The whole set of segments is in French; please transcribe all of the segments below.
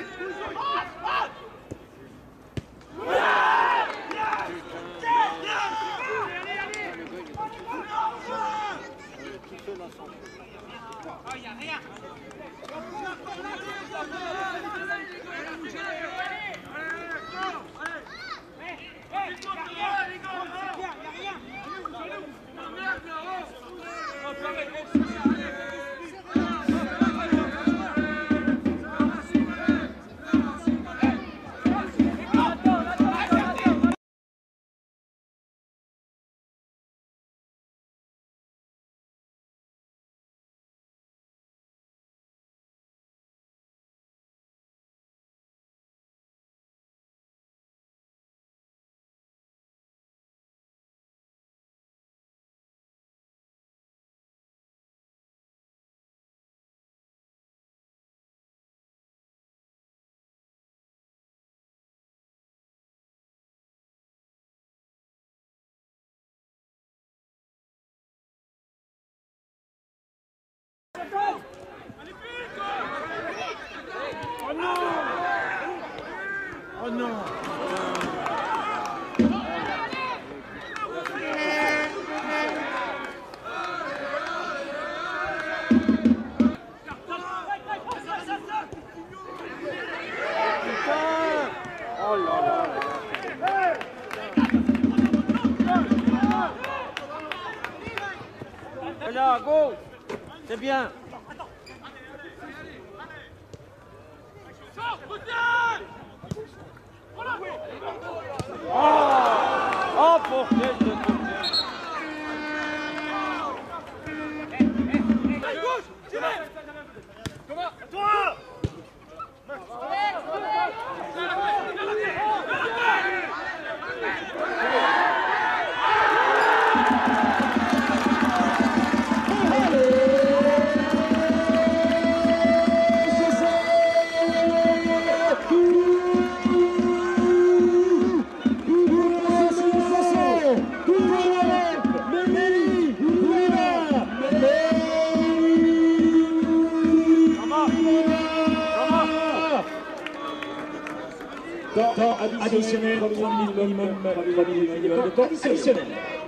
Oh non! Oh non! Oh là là! Là, go! C'est bien! Oh, pour quel de côté! Temps additionnel, 3 minutes minimum, 3 minutes minimum de temps additionnel.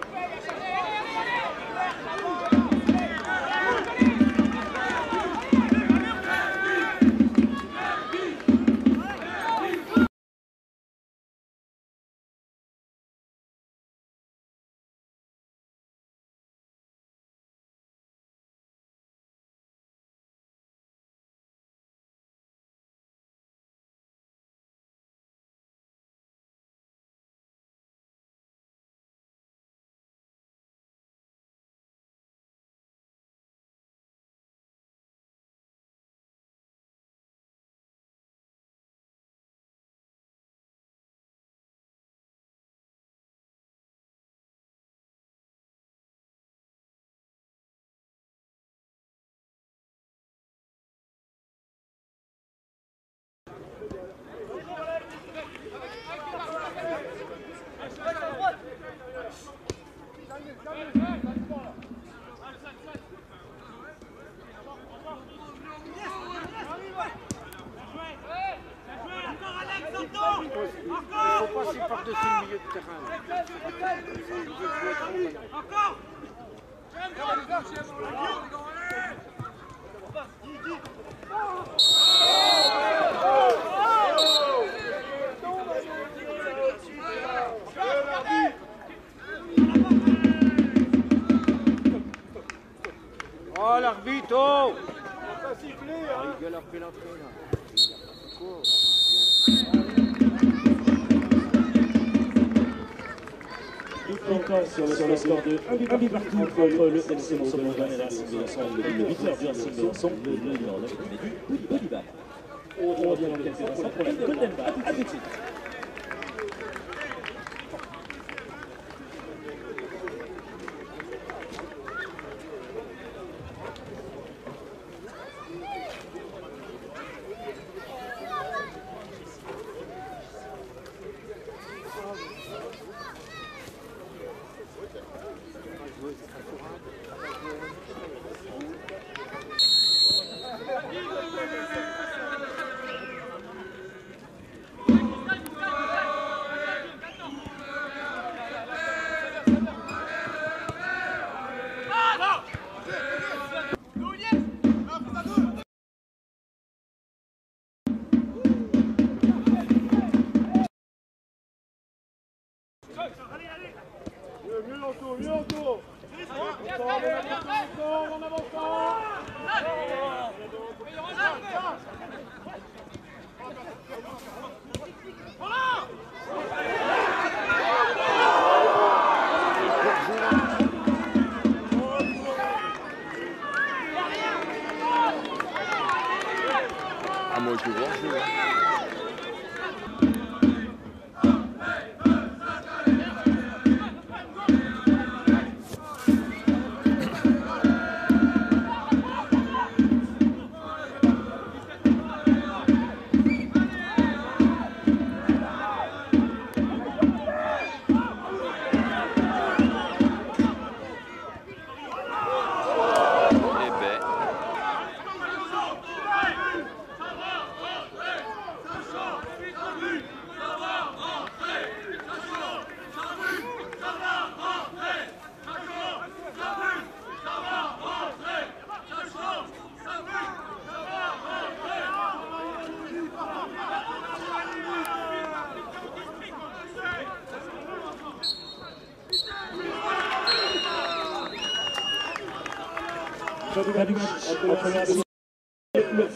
Il ne faut pas s'y par-dessus le milieu de terrain. Encore. Oh l'arbitre, oh! On va siffler, hein! Il gueule après l'entrée là. Sur le score de 1 but partout entre le FC Montauban et la Civilisation, le buteur de la Civilisation, le numéro 9 du Bolivar. On revient dans quelques instants pour la Golden Ball. A tout de suite. Ah, moi je le vois jouer.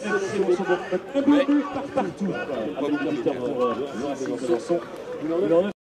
Partout.